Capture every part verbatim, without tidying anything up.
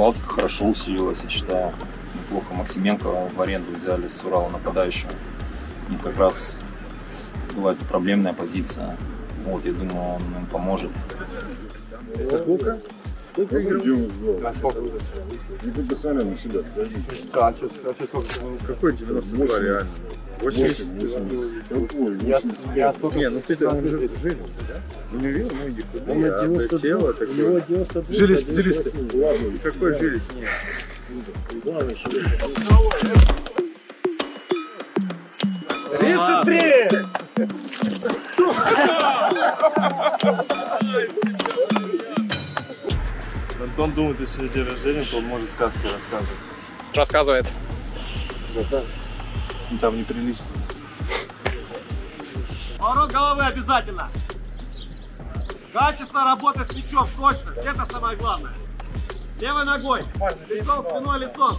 Балтика хорошо усилилась, я считаю. Неплохо. Максименко в аренду взяли с Урала нападающего. И как раз была эта проблемная позиция. Вот, я думаю, он им поможет. Сколько? Сколько играл? А сколько? Не подписали на себя. А, а какой девяносто два реально? восемьдесят? Я, я столько... Не, ну ты там уже жили, да? Ну не видел, ну иди куда. У меня девяносто тело такое. Жились, жились. Какой жились? Нет. тридцать три! Антон думает, если сегодня день рождения, то он может сказки рассказывать. Рассказывает. Да, да. Ну, там неприлично. Поворот головы обязательно. Качество работы с мячом, точно. Это самое главное. Левой ногой. Лицом, спиной, лицом.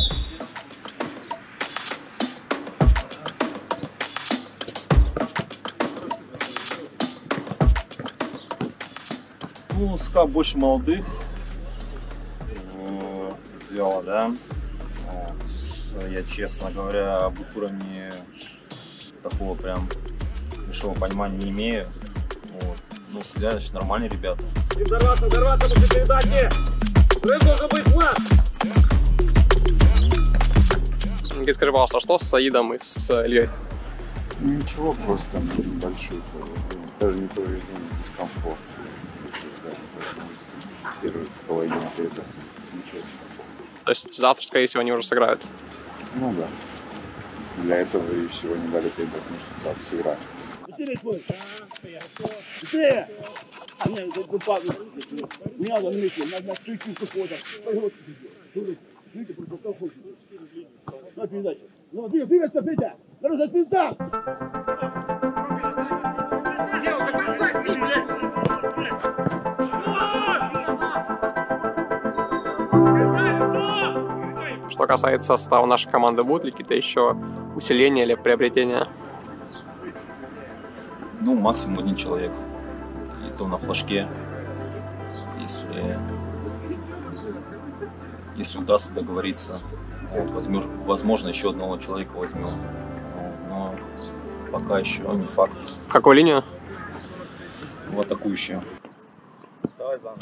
Ну, СКА больше молодых взяла, да. Вот. Я, честно говоря, об их уровне такого прям большого понимания не имею. Вот. Ну, судья, значит, нормальные ребята. Не взорваться, взорваться, после передачи! Рык должен быть план! Никита, скажи, пожалуйста, что с Саидом и с Ильей? Ничего, просто небольшой, даже не повреждение, дискомфорт. В первой половине ответа ничего себе. То есть завтра, скорее всего, они уже сыграют? Ну да. Для этого и сегодня дали передать, ну что завтра сыграть. Ну, двигайся, Петя! Дорожа спинта! Что касается состава нашей команды, будут ли какие-то еще усиления или приобретения? Ну, максимум один человек. И то на флажке. Если, если удастся договориться, вот, возьмем, возможно, еще одного человека возьмем. Вот, но пока еще не факт. В какую линию? В атакующую. Давай заново.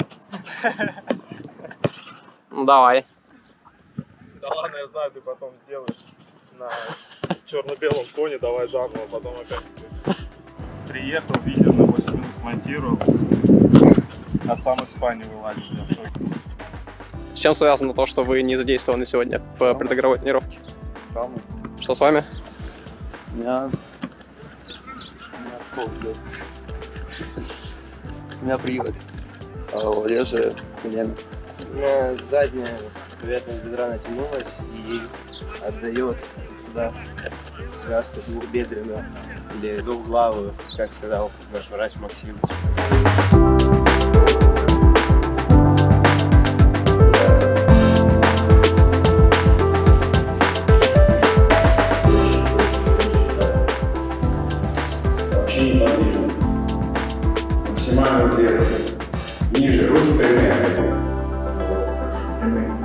Ну, давай. Да ладно, я знаю, ты потом сделаешь на черно-белом фоне, давай заново, потом опять. Приехал, видео на восемь минут смонтировал, а сам из Испании вылазил. С чем связано то, что вы не задействованы сегодня в предыгровой тренировке? Травма. Что с вами? У меня... У меня откол, У меня привод. А у Олежи колено. У меня задняя поверхность бедра натянулась и отдает сюда связку двухбедренную или двухглавую, как сказал наш врач Максим. Вообще не подвижно. Максимально вверх. Ниже, руки прямые. Прямые.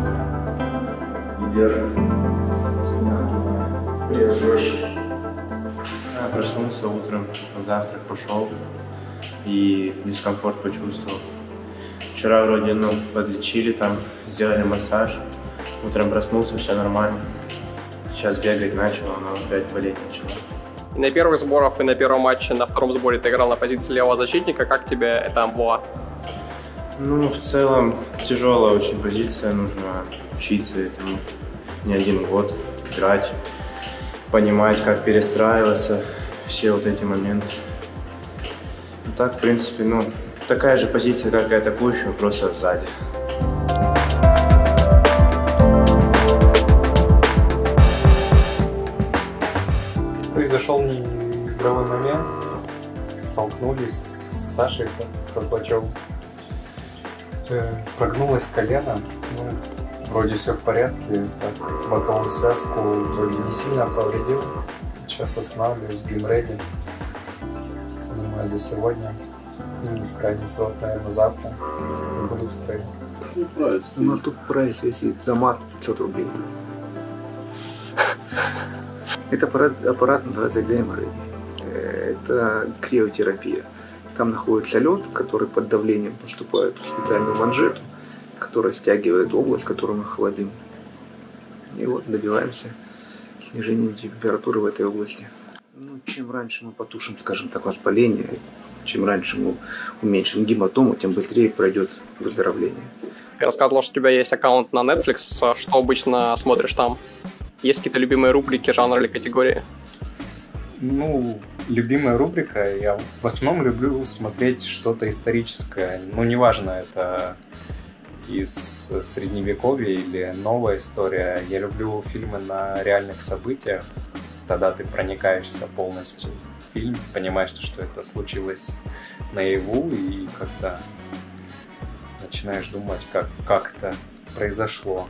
И держим. Спина туда. Пресс жестче. Я проснулся утром, завтрак пошел и дискомфорт почувствовал. Вчера вроде ну, подлечили, там сделали массаж. Утром проснулся, все нормально. Сейчас бегать начал, но опять болеть начало. И на первых сборах, и на первом матче, на втором сборе ты играл на позиции левого защитника. Как тебе эта амплуа? Ну, в целом, тяжелая очень позиция, нужно учиться этому не один год, играть, понимать, как перестраиваться, все вот эти моменты. Ну, так, в принципе, ну, такая же позиция, как и атакующего, просто сзади. Произошел неигровой момент, столкнулись с Сашей Козлачевым. Прогнулось колено, ну, вроде все в порядке, так, боковую связку вроде не сильно повредил. Сейчас восстанавливаюсь, геймреди. Думаю, за сегодня Ну, крайний срок, наверное, завтра. Буду в строе. У нас тут прайс висит за мат пятьсот рублей. Это аппарат, аппарат называется Гаймореди. Это криотерапия. Там находится лед, который под давлением поступает в специальную манжету, которая стягивает область, которую мы холодим. И вот добиваемся снижения температуры в этой области. Ну, чем раньше мы потушим, скажем так, воспаление, чем раньше мы уменьшим гематому, тем быстрее пройдет выздоровление. Ты рассказывал, что у тебя есть аккаунт на Netflix. Что обычно смотришь там? Есть какие-то любимые рубрики, жанры или категории? Ну, любимая рубрика, я в основном люблю смотреть что-то историческое. Ну, неважно, это из средневековья или новая история. Я люблю фильмы на реальных событиях. Тогда ты проникаешься полностью в фильм, понимаешь, что это случилось наяву, и как-то начинаешь думать, как, как это произошло.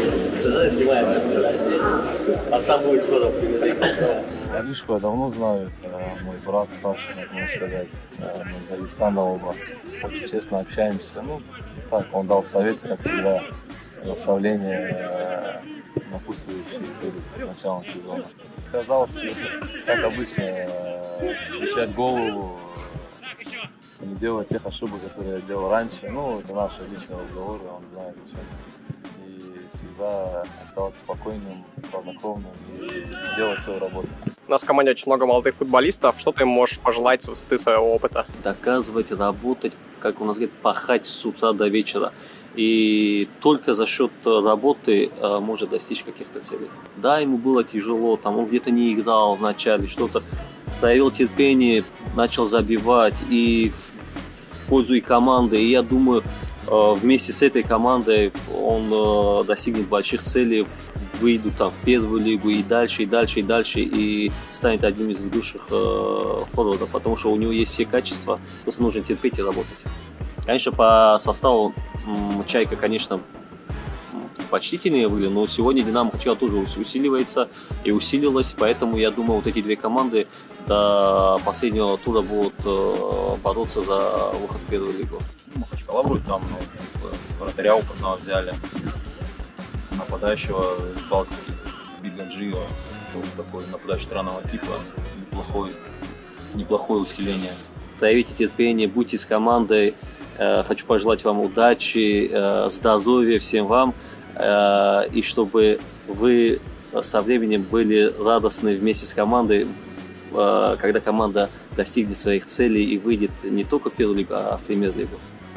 Отца будет скоро. Аришку я давно знаю, мой брат старший, как можно сказать, мы из Дагестана оба, очень честно общаемся. Ну, так, он дал совет, как всегда, наставления напутствующие перед началом сезона. Сказал все, как обычно, включать голову, не делать тех ошибок, которые я делал раньше. Ну, это наши личные разговоры, он знает о чем. И всегда оставаться спокойным, хладнокровным и делать свою работу. У нас в команде очень много молодых футболистов. Что ты можешь пожелать с высоты своего опыта? Доказывать, работать, как у нас говорят, пахать с утра до вечера. И только за счет работы э, может достичь каких-то целей. Да, ему было тяжело, там он где-то не играл вначале, что-то проявил терпение, начал забивать и в, в пользу и команды. И я думаю, э, вместе с этой командой он э, достигнет больших целей, выйдут там в первую лигу и дальше, и дальше, и дальше, и станет одним из ведущих э, форвардов, потому что у него есть все качества, просто нужно терпеть и работать. Конечно, по составу Чайка, конечно, почтительнее выглядит, но сегодня Динамо Хачкала тоже усиливается и усилилась, поэтому я думаю, вот эти две команды до последнего тура будут бороться за выход в первую лигу. Махачкала вроде там, ну, вратаря опытного взяли, нападающего из Балтики, Бигаджио, тоже такой нападающий странного типа, неплохой, неплохое усиление. Проявите терпение, будьте с командой. Хочу пожелать вам удачи, здоровья всем вам, и чтобы вы со временем были радостны вместе с командой, когда команда достигнет своих целей и выйдет не только в первую лигу, а в премьер-лигу.